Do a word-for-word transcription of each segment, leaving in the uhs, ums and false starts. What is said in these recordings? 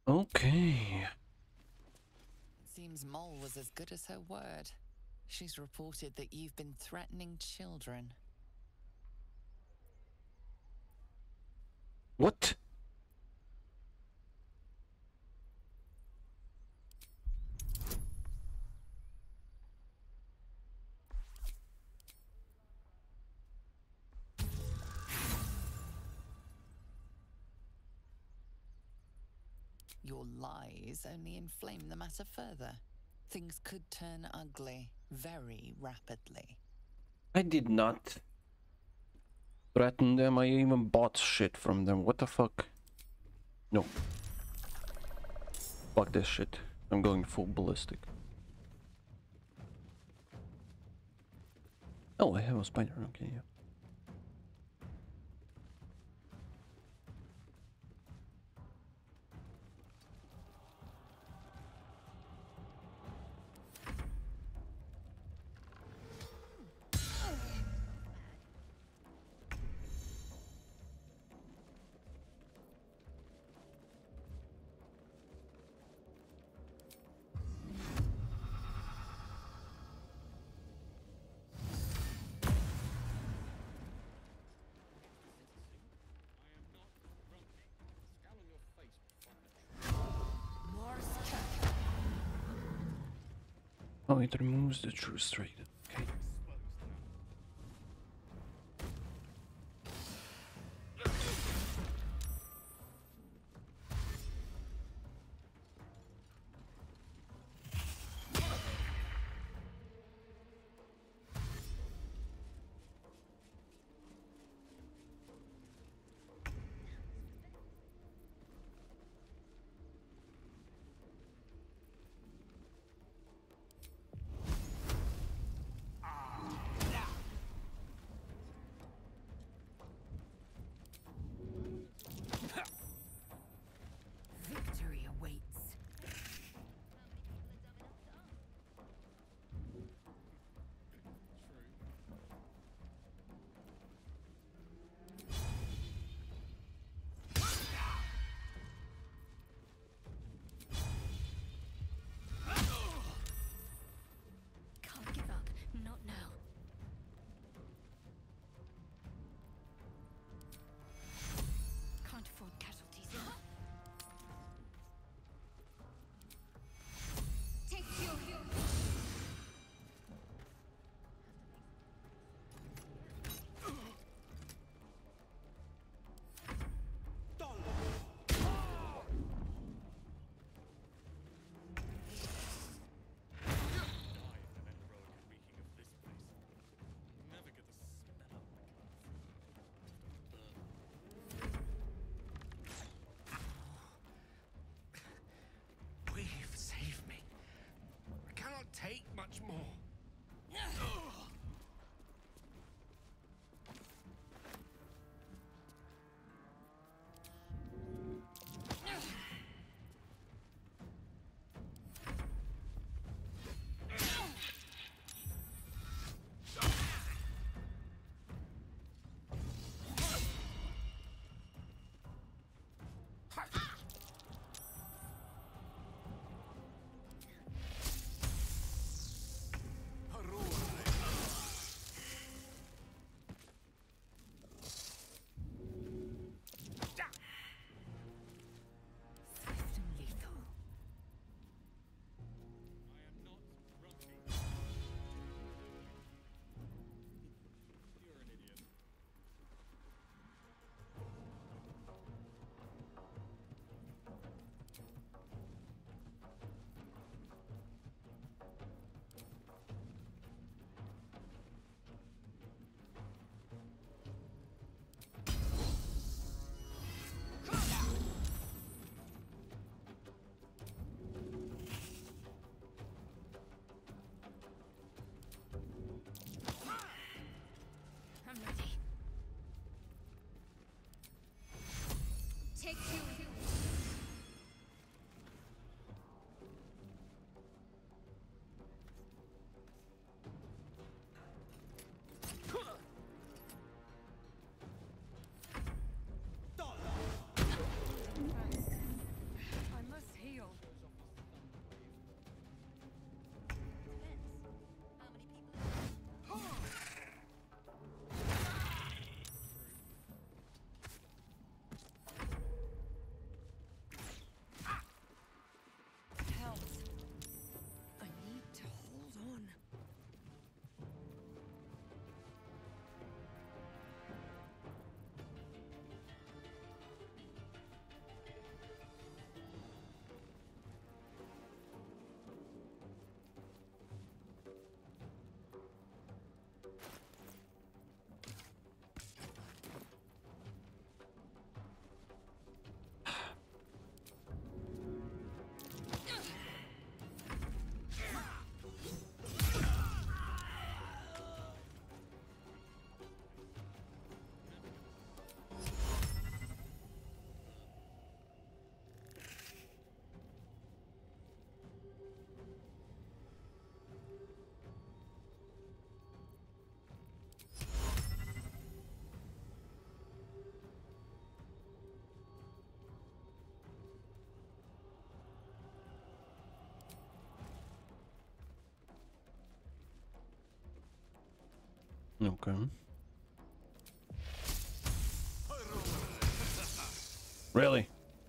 Okay. Seems Mole was as good as her word. She's reported that you've been threatening children. What? Your lies only inflame the matter further. Things could turn ugly very rapidly. I did not threaten them. I even bought shit from them. What the fuck? No. Fuck this shit. I'm going full ballistic. Oh, I have a spider. Okay, yeah. Oh, it removes the true straight. Okay. Victory awaits. Can't give up. Not now. Can't afford casualties. Take you. Please save me. I cannot take much more. Swift and lethal. I'm ready. Take you. First, I must Okay. Really?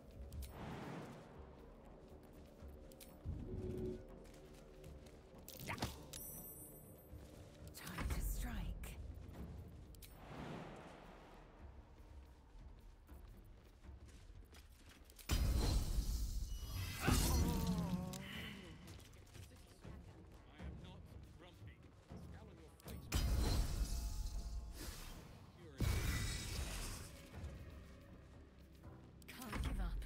Time to strike. Can't give up.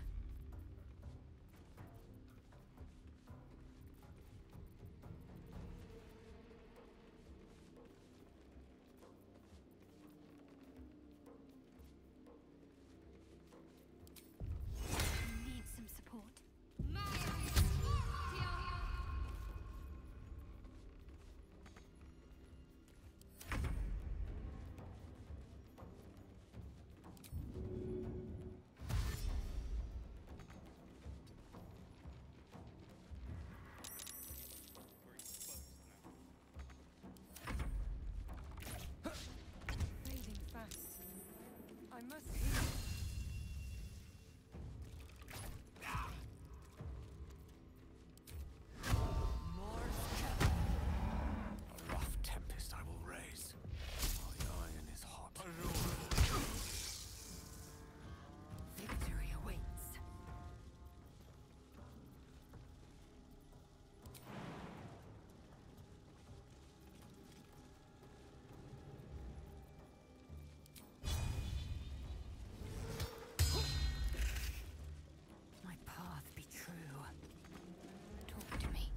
Need some support. Fading fast. I must heal. A rough tempest I will raise. My iron is hot. Victory awaits. My path be true. Talk to me.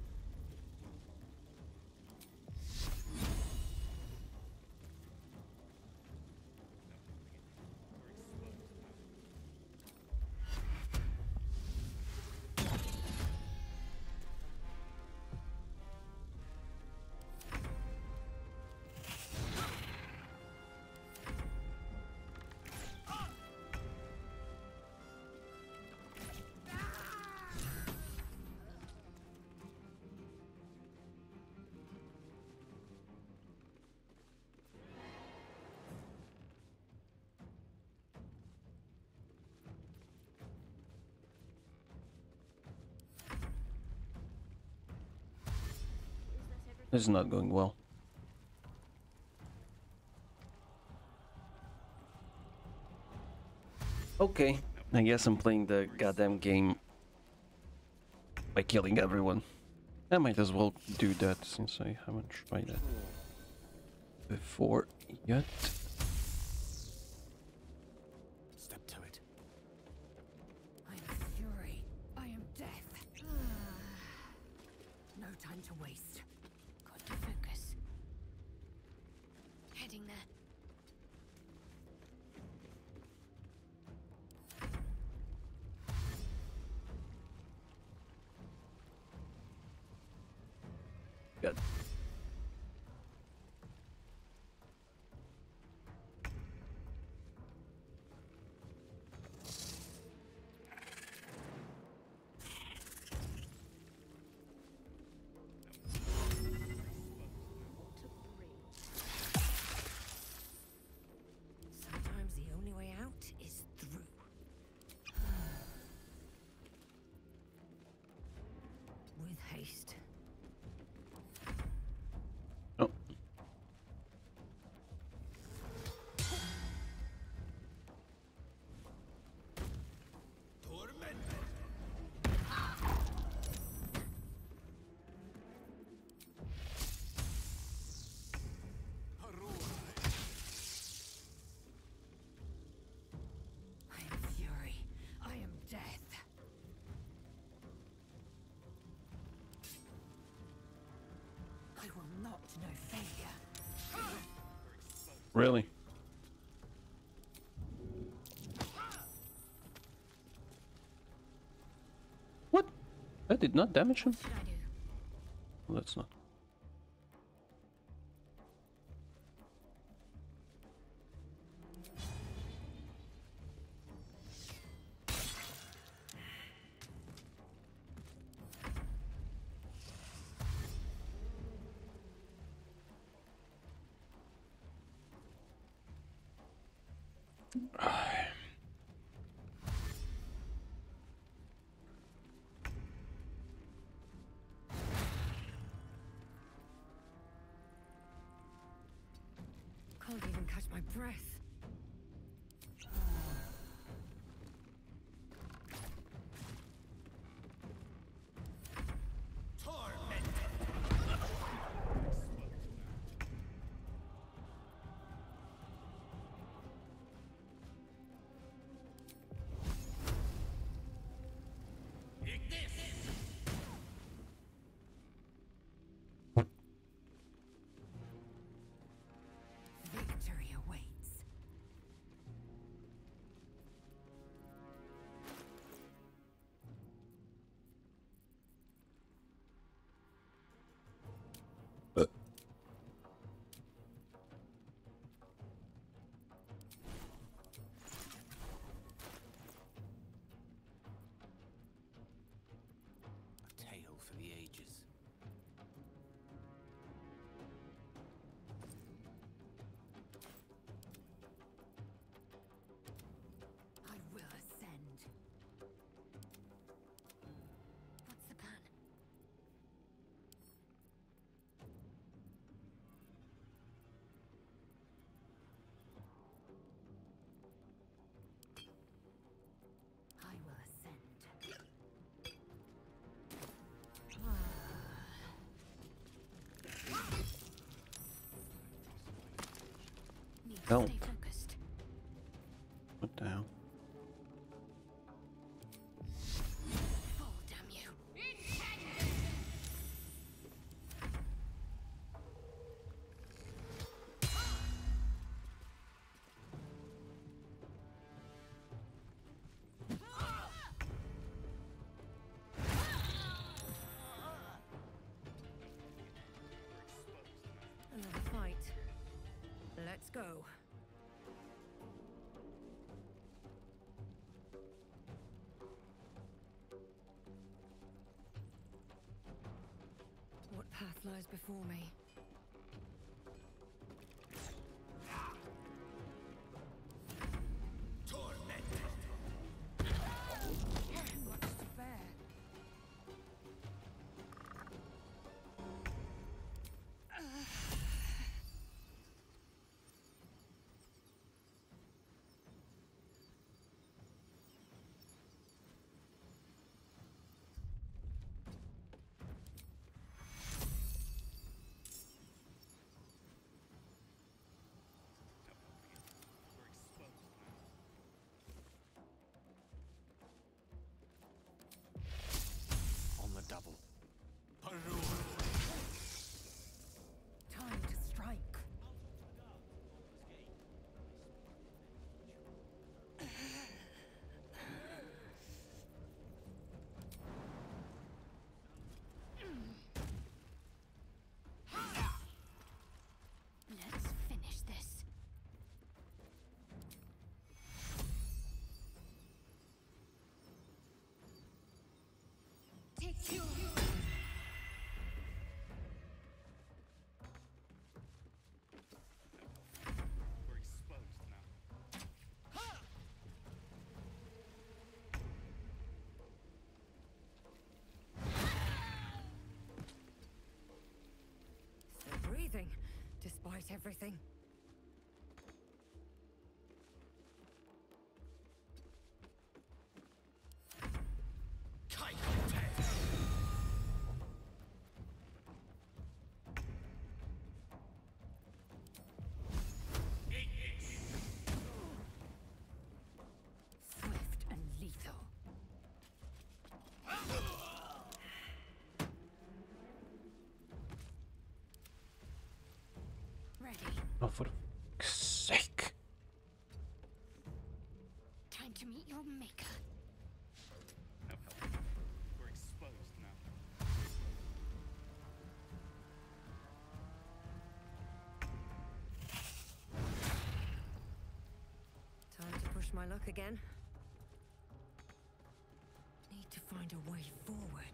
This is not going well. Okay, I guess I'm playing the goddamn game by killing everyone. I might as well do that since I haven't tried that before yet. Step to it. I am fury. I am death. No time to waste. Got to focus. Heading there. Good. Sometimes the only way out is through. With haste. Oh. I am fury. I am death. I will not know failure. Really? What? That did not damage him? What should I do? Well, that's not. Can't even catch my breath. Victory awaits. A tale for the ages. I will ascend. What's the plan? I will ascend. Need to Help. stay focused. What the hell? Fall, damn you. Another fight. Let's go. What path lies before me? Much to bear. On the double. Time to strike. Let's finish this. Take you. We're exposed now. Still breathing, despite everything. Swift and lethal. Ready. Oh, for fuck's sake. Time to meet your maker. No help. We're exposed now. Time to push my luck again. Need to find a way forward.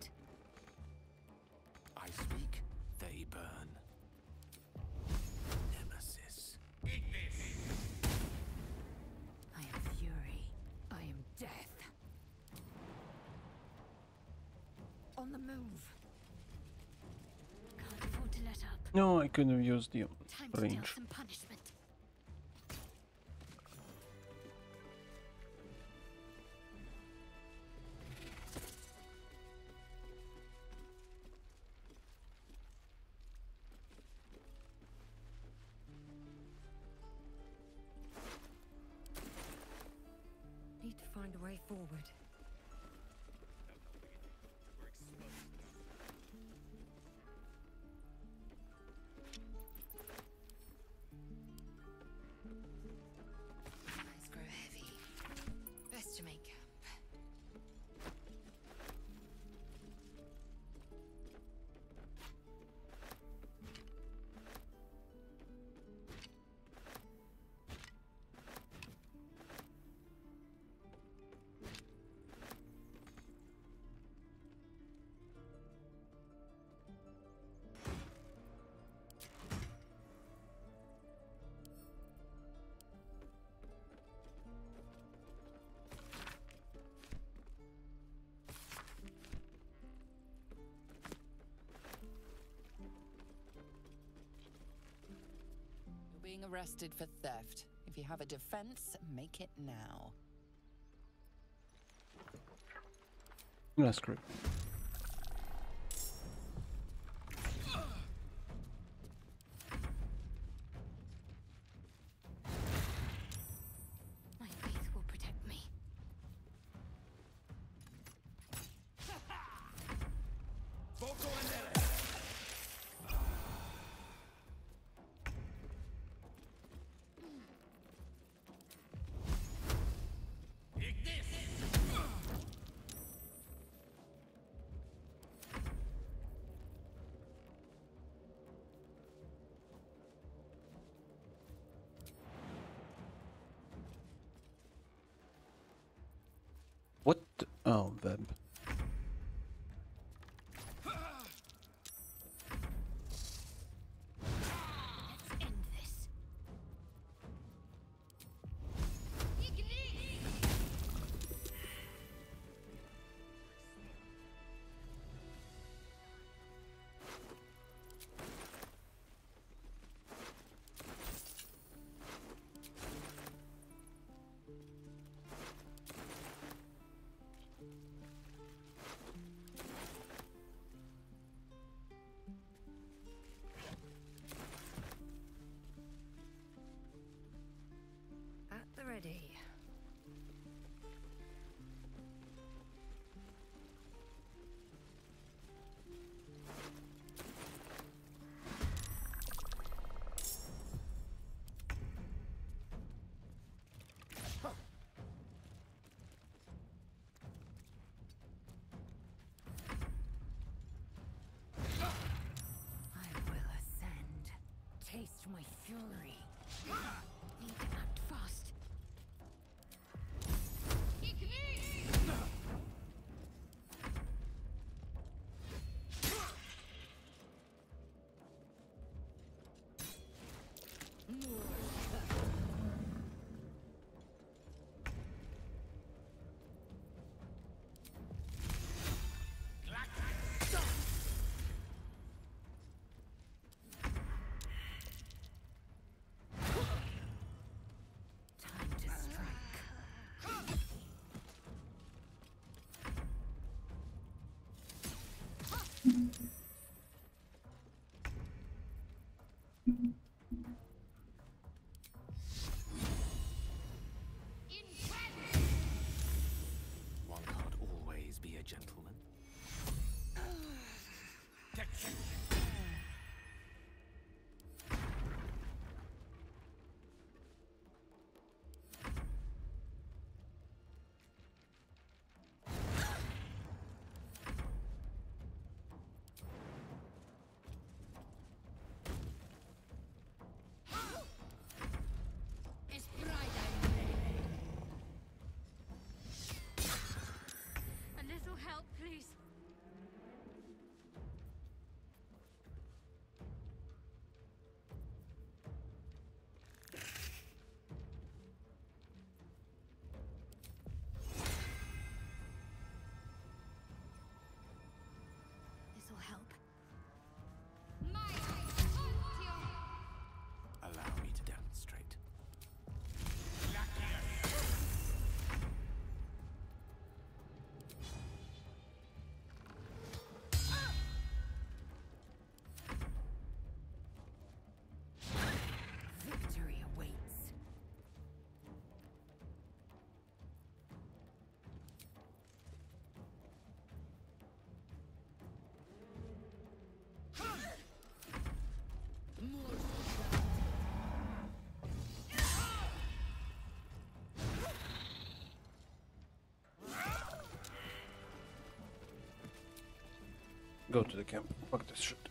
I speak, they burn. Nemesis. on the move. Can't afford to let up. No, I couldn't have used the Time to deal range. some punishment. Need to find a way forward. Eyes grow heavy. Best to make camp. You're being arrested for theft. If you have a defense, make it now. That's great. My faith will protect me. What? the- Oh, web. Let's end this. At the ready. I will ascend. Taste my fury. Need to act fast. Time to strike. One can't always be a gentleman. Go to the camp. Fuck this shit.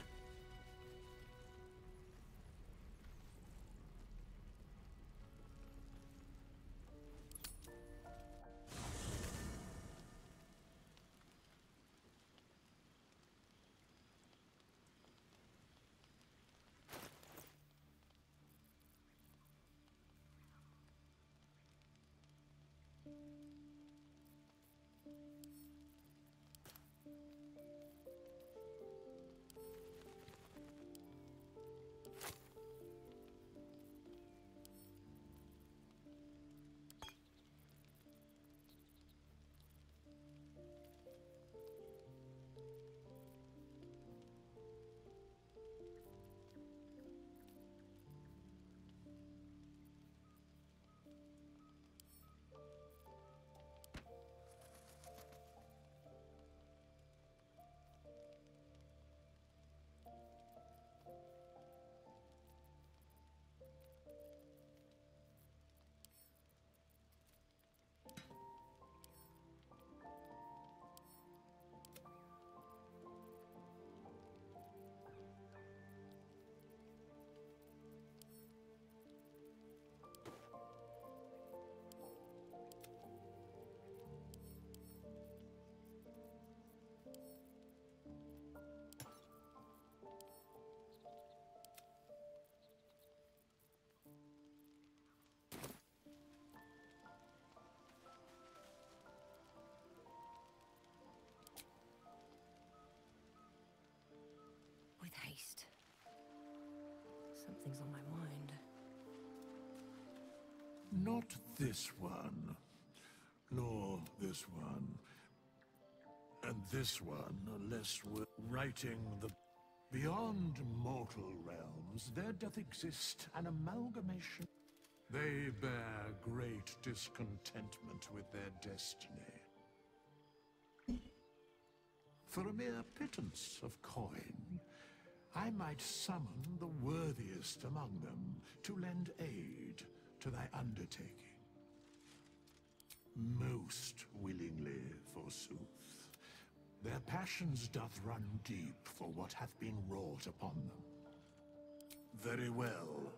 With haste. Something's on my mind. Not this one, nor this one, and this one, unless we're writing the... Beyond mortal realms, there doth exist an amalgamation. They bear great discontentment with their destiny. For a mere pittance of coin, I might summon the worthiest among them to lend aid to thy undertaking. Most willingly, forsooth. Their passions doth run deep for what hath been wrought upon them. Very well.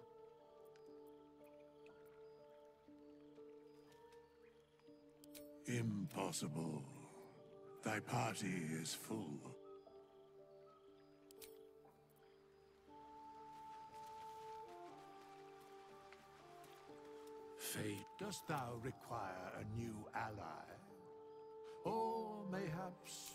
Impossible. Thy party is full. Fate, dost thou require a new ally? Or mayhaps...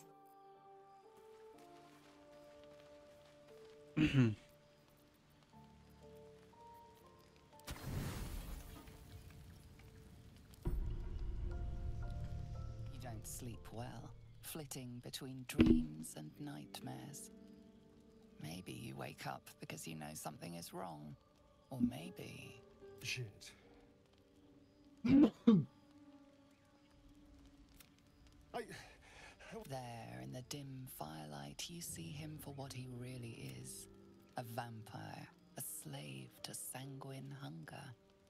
You don't sleep well, flitting between dreams and nightmares. Maybe you wake up because you know something is wrong. Or maybe... Shit. I... There, in the dim firelight, you see him for what he really is. A vampire, a slave to sanguine hunger.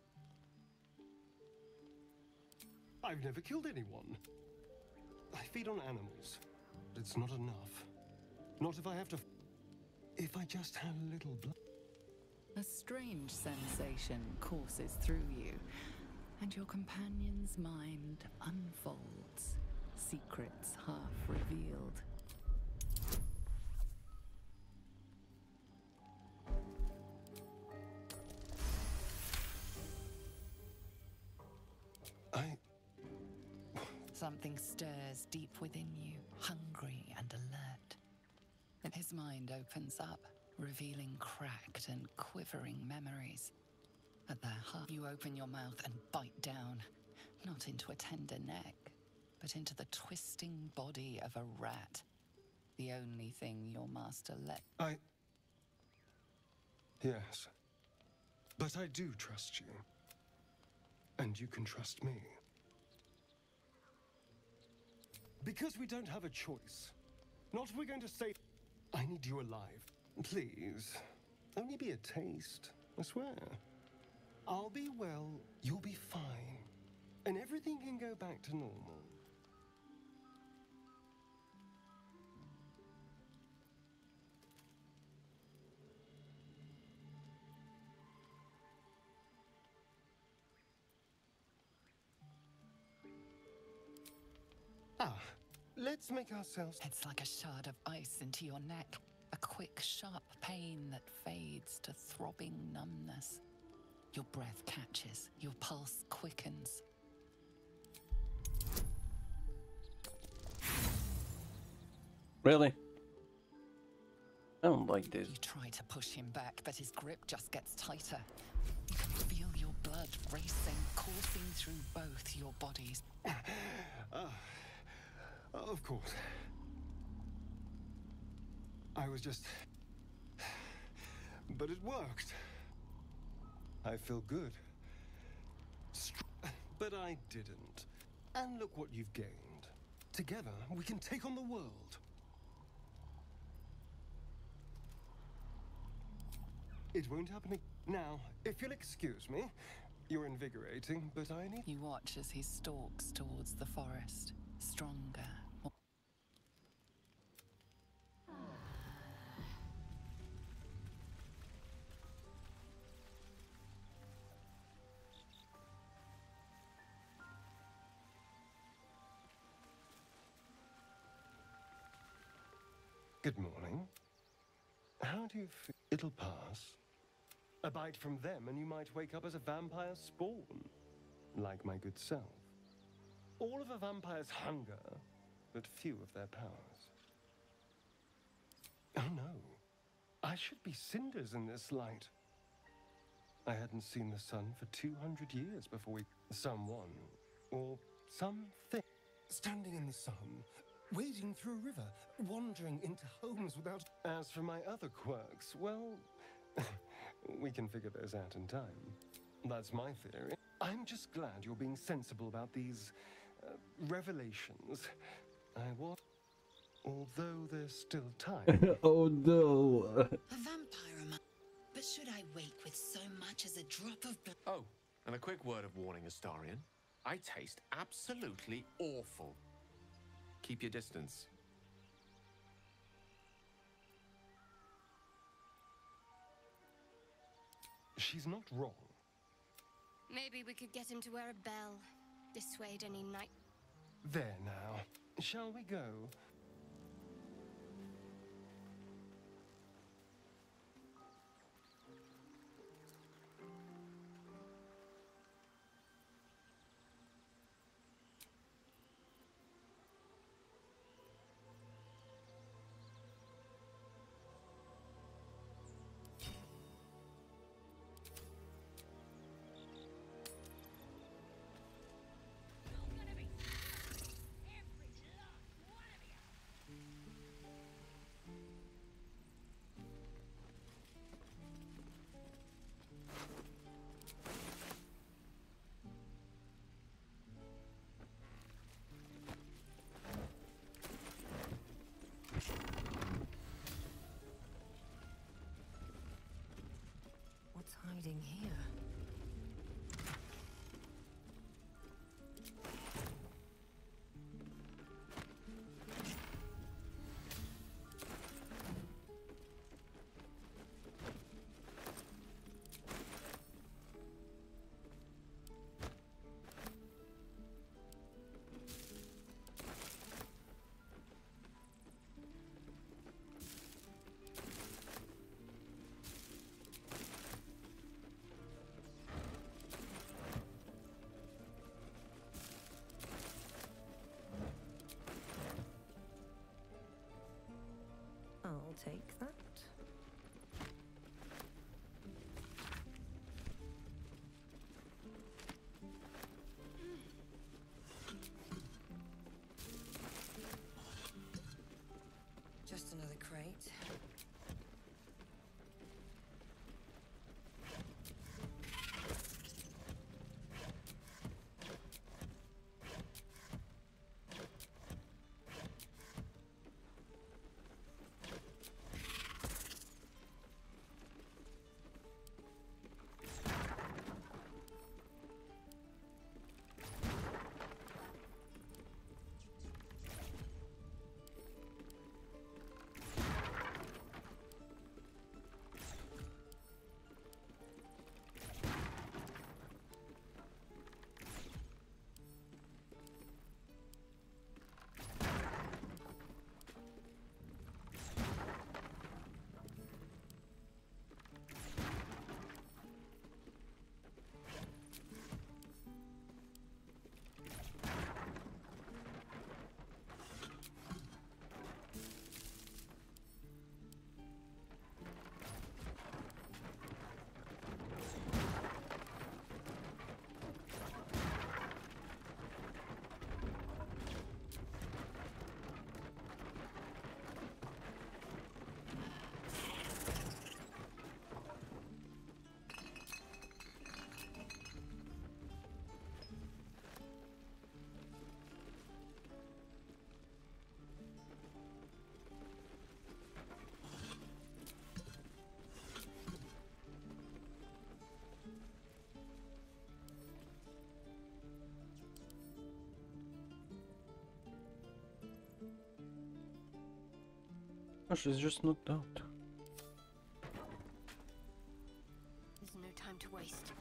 I've never killed anyone. I feed on animals, but it's not enough. Not if I have to... If I just had a little blood. A strange sensation courses through you, and your companion's mind unfolds, secrets half revealed. I... Something stirs deep within you, hungry and alert. And his mind opens up, revealing cracked and quivering memories. At their heart, you open your mouth and bite down, not into a tender neck, but into the twisting body of a rat. The only thing your master let... I... Yes. But I do trust you. And you can trust me. Because we don't have a choice. Not if we're going to say... I need you alive. Please. Only be a taste, I swear. I'll be well, you'll be fine. And everything can go back to normal. Ah, let's make ourselves... It's like a shard of ice into your neck. A quick, sharp pain that fades to throbbing numbness. Your breath catches, your pulse quickens. Really? I don't like this. You try to push him back, but his grip just gets tighter. You can feel your blood racing, coursing through both your bodies. Uh, of course. I was just... But it worked. I feel good. Str- but I didn't. And look what you've gained. Together, we can take on the world. It won't happen ag- Now, if you'll excuse me, you're invigorating, but I need... You watch as he stalks towards the forest, stronger. more- Good morning. How do you feel? It'll pass. A bite from them and you might wake up as a vampire spawn. Like my good self. All of a vampire's hunger, but few of their powers. Oh no. I should be cinders in this light. I hadn't seen the sun for two hundred years before we... Someone, or something, standing in the sun, wading through a river, wandering into homes without... As for my other quirks, well, we can figure those out in time. That's my theory. I'm just glad you're being sensible about these uh, revelations. I was... Although there's still time. Oh no. A vampire am I? But should I wake with so much as a drop of blood? Oh, and a quick word of warning, Astarion. I taste absolutely awful. Keep your distance. She's not wrong. Maybe we could get him to wear a bell. Dissuade any night. There now. Shall we go? What's hiding here? I'll take that. Just another crate. Oh, she's just knocked out. There's no time to waste.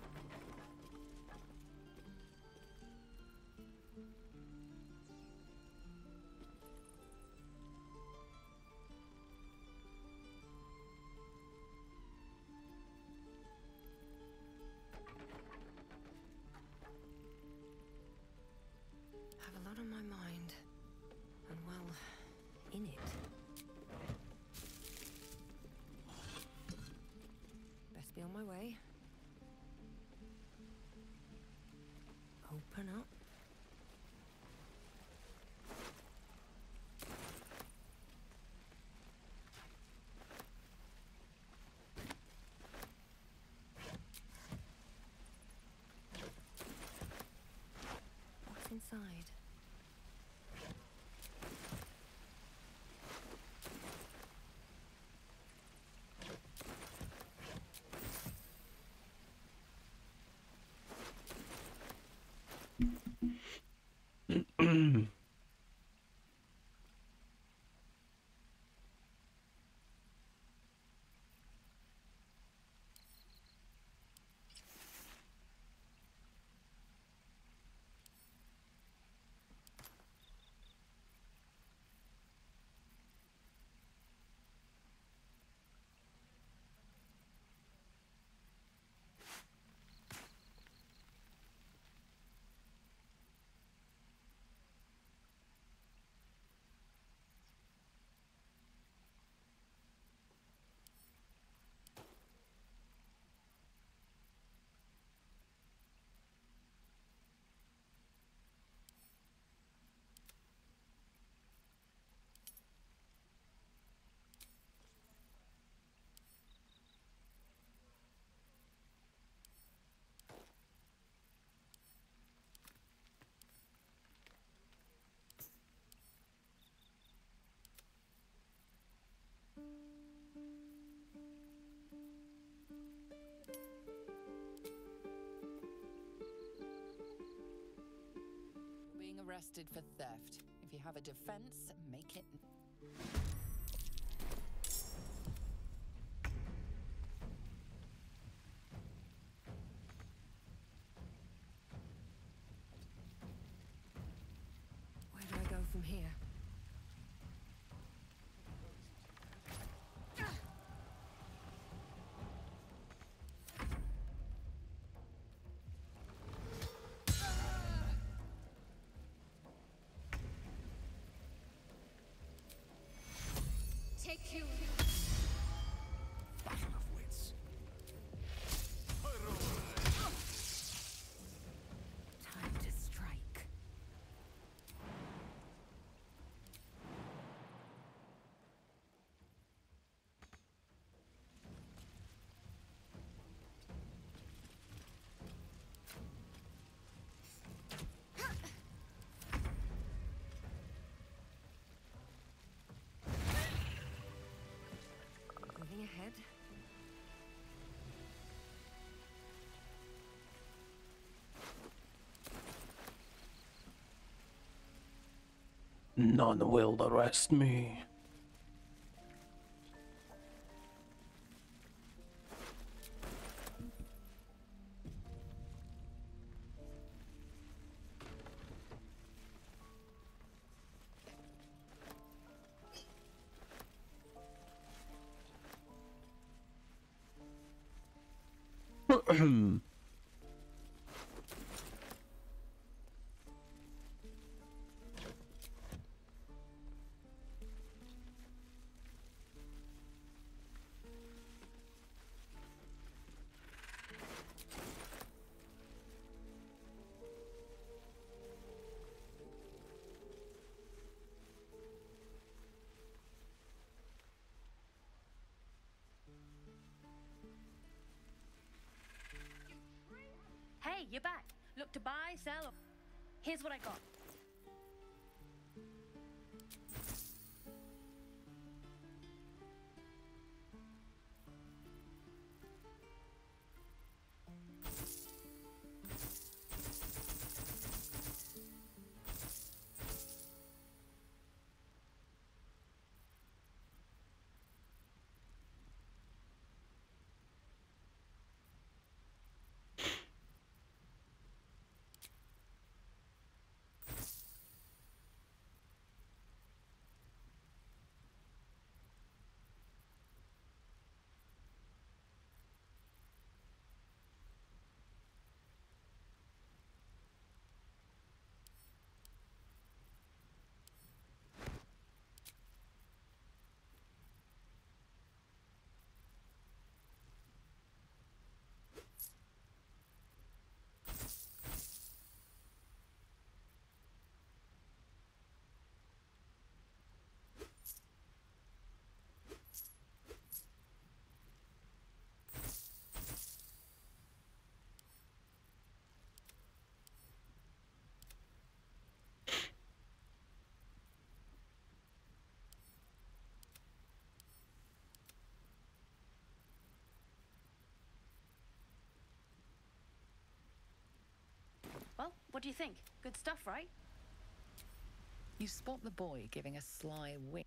Have a lot on my mind, and well, in it. Best be on my way. Open up. What's inside? Being arrested for theft. If you have a defense, make it. Where do I go from here? Take you. Battle of wits. Time to strike. Moving ahead. None will arrest me. Hey, you're back. Look to buy, sell. Or... Here's what I got. what do you think? Good stuff, right? You spot the boy giving a sly wink.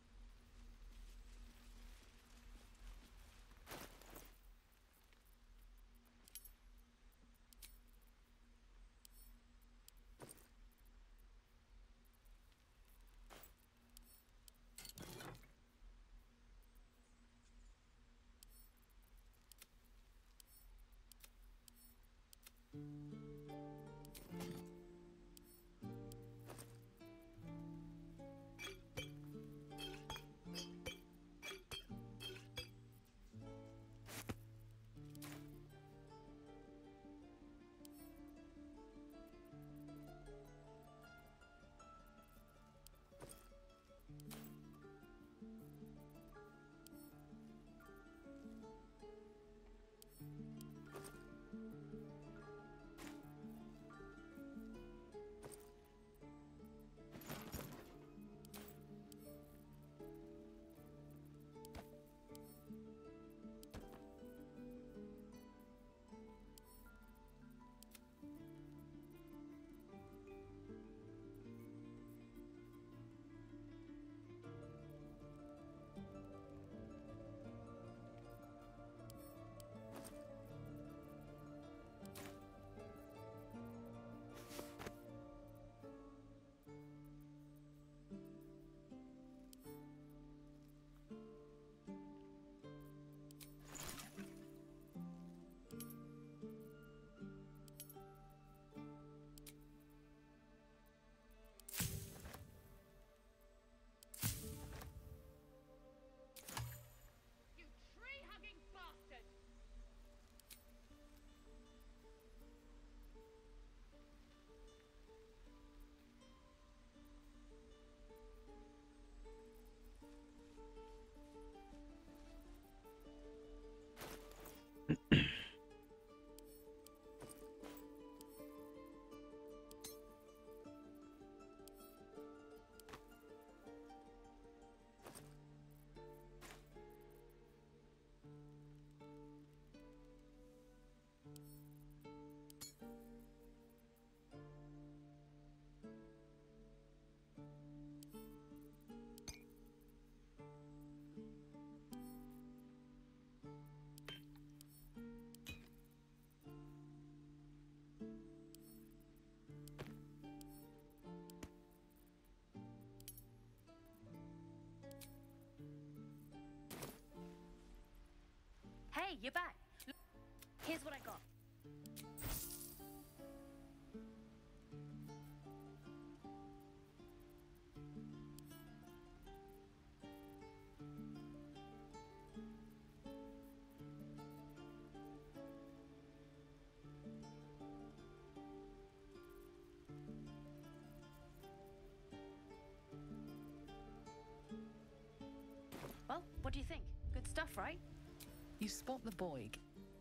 You tree-hugging bastard! Hey, you're back. Look, here's what I got. Well, what do you think? Good stuff, right? You spot the boy.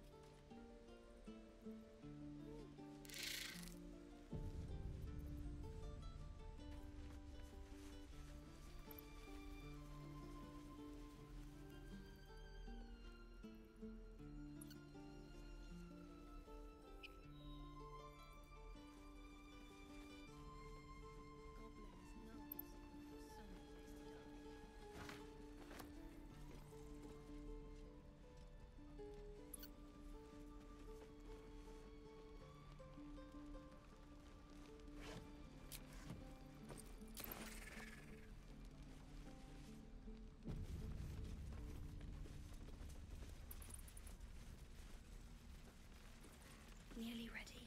Nearly ready.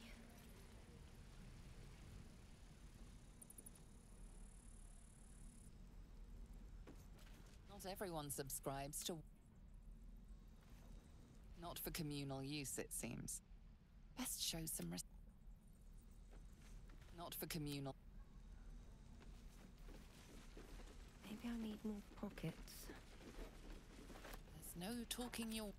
Not everyone subscribes to... Not for communal use, it seems. Best show some res... Not for communal... Maybe I need more pockets. There's no talking your...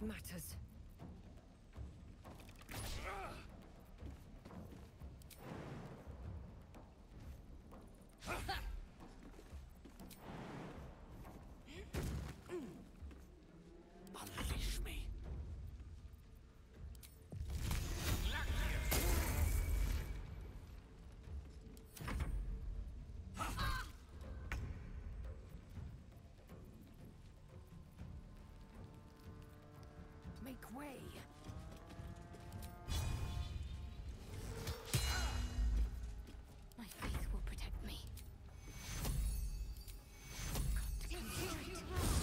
matters. Unleash me. Make way. My faith will protect me. Got to concentrate.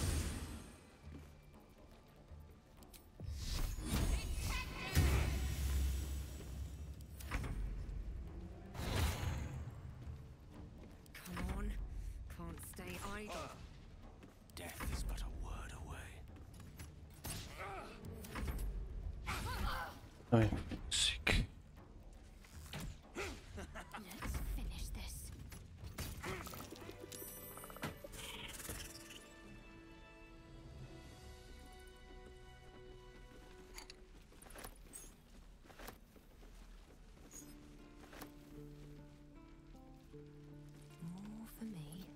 Come on. Can't stay idle. Death is but a word away. I'm sick. Let's finish this. More for me.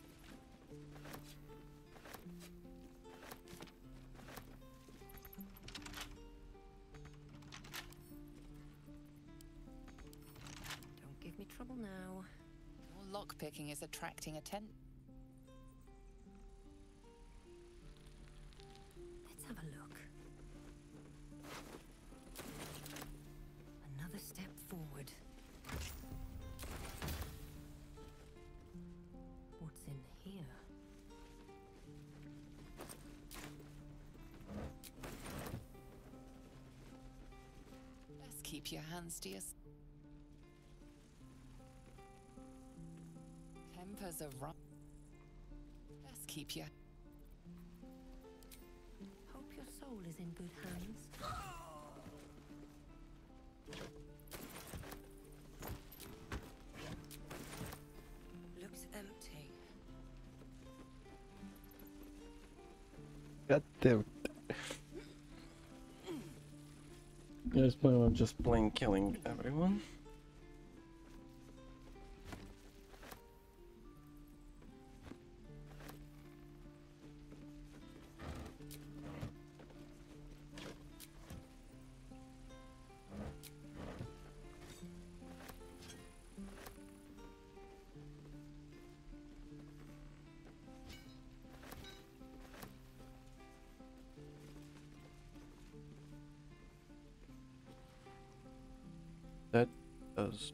Don't give me trouble now. Your lockpicking is attracting attention. Let's have a look. Another step forward. What's in here? Best keep your hands to yourself. Tempers are wrong. Best keep your. Hope your soul is in good hands. Looks empty. God damn it. Yes, but I'm just plain killing everyone. That does.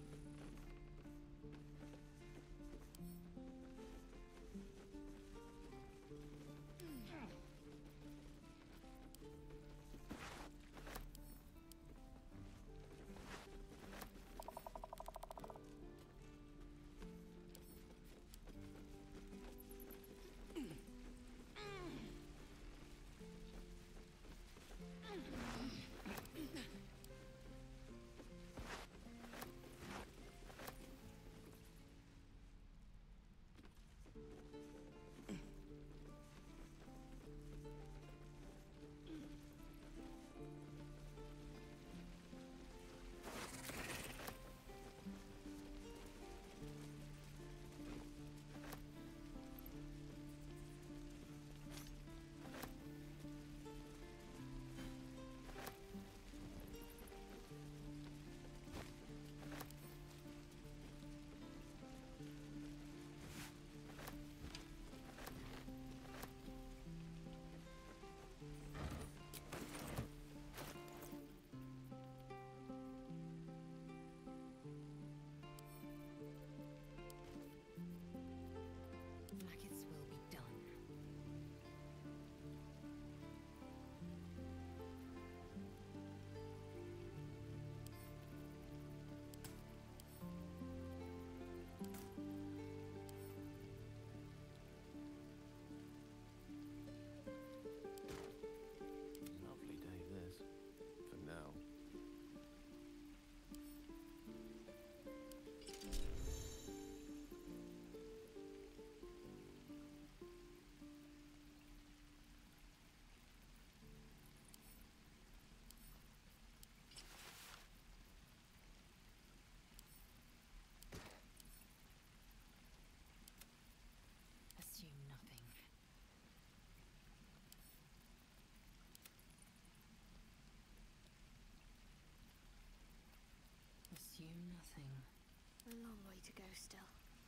A long way to go still.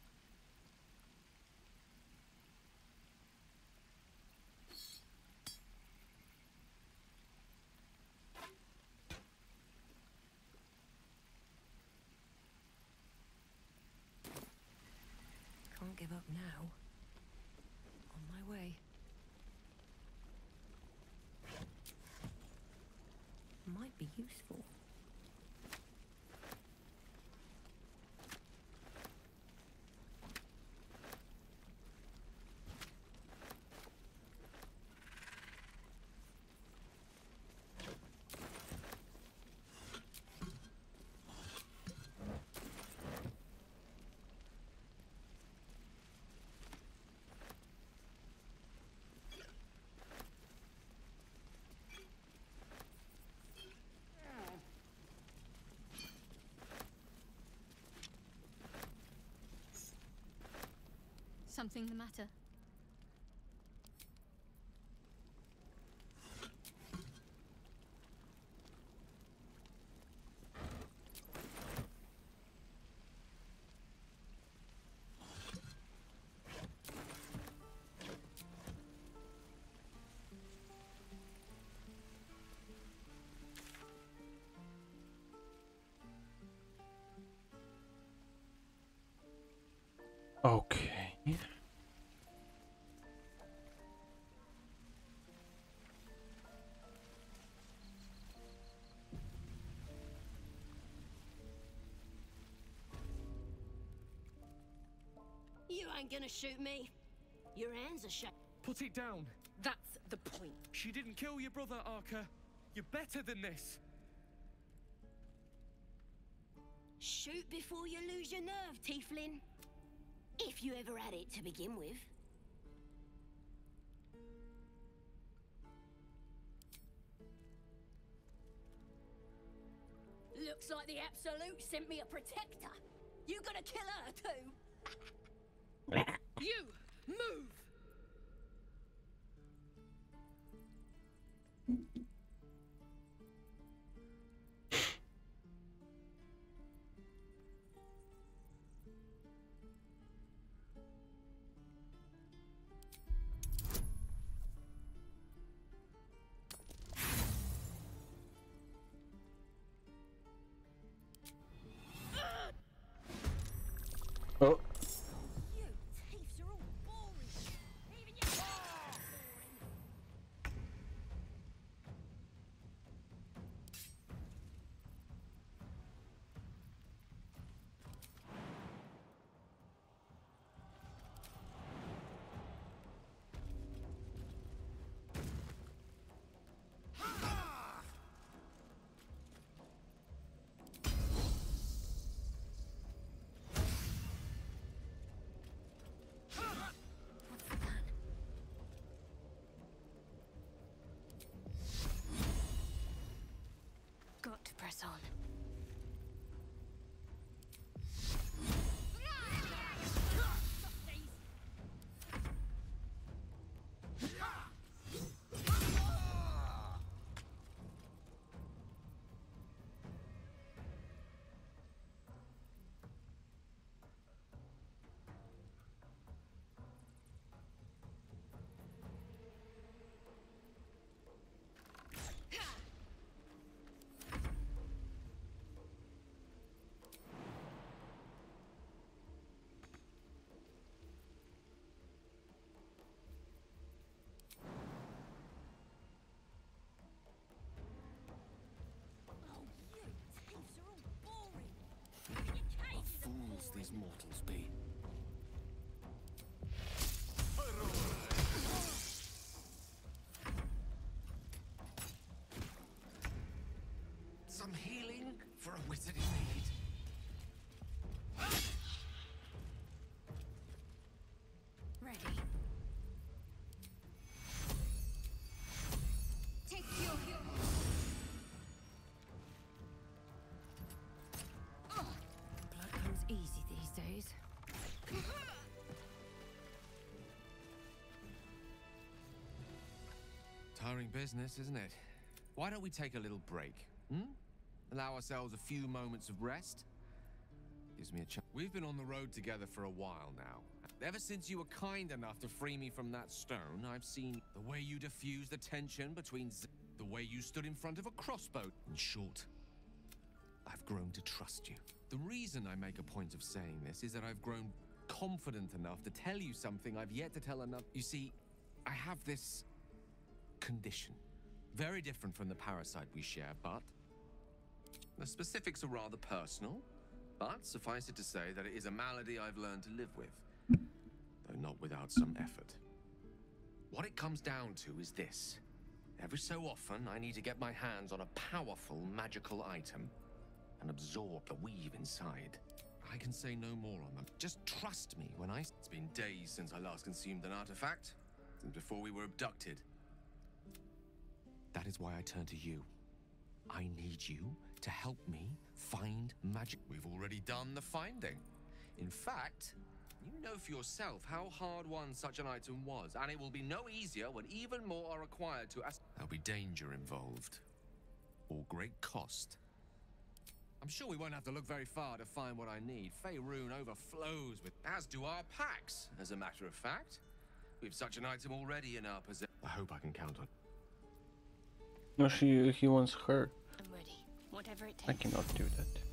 Can't give up now. On my way. Might be useful. Something the matter? Okay. You ain't gonna shoot me. Your hands are shut. Put it down. That's the point. She didn't kill your brother, Arca. You're better than this. Shoot before you lose your nerve, Tiefling. If you ever had it to begin with. Looks like the Absolute sent me a protector. You gonna kill her too? You! Move! Oh. You thieves are all boring. Even your boring. Got to press on. Fools these mortals be. Some healing for a wizard in need. Ready. Take your hero. Blood comes easy these days. Tiring business, isn't it? Why don't we take a little break? Hmm? Allow ourselves a few moments of rest? Gives me a chance. We've been on the road together for a while now. Ever since you were kind enough to free me from that stone, I've seen the way you diffused the tension between Z the way you stood in front of a crossbow. In short, I've grown to trust you. The reason I make a point of saying this is that I've grown confident enough to tell you something I've yet to tell enough. You see, I have this condition. Very different from the parasite we share, but the specifics are rather personal. But suffice it to say that it is a malady I've learned to live with, though not without some effort. What it comes down to is this. Every so often, I need to get my hands on a powerful magical item and absorb the weave inside. I can say no more on them. Just trust me when I... It's been days since I last consumed an artifact, since before we were abducted. That is why I turn to you. I need you to help me find magic. We've already done the finding. In fact, you know for yourself how hard won such an item was, and it will be no easier when even more are required to... There'll be danger involved, or great cost. I'm sure we won't have to look very far to find what I need. Faerun overflows with... As do our packs, as a matter of fact. We've such an item already in our possession. I hope I can count on... No, she, he wants her. I'm ready. Whatever it takes. I cannot do that.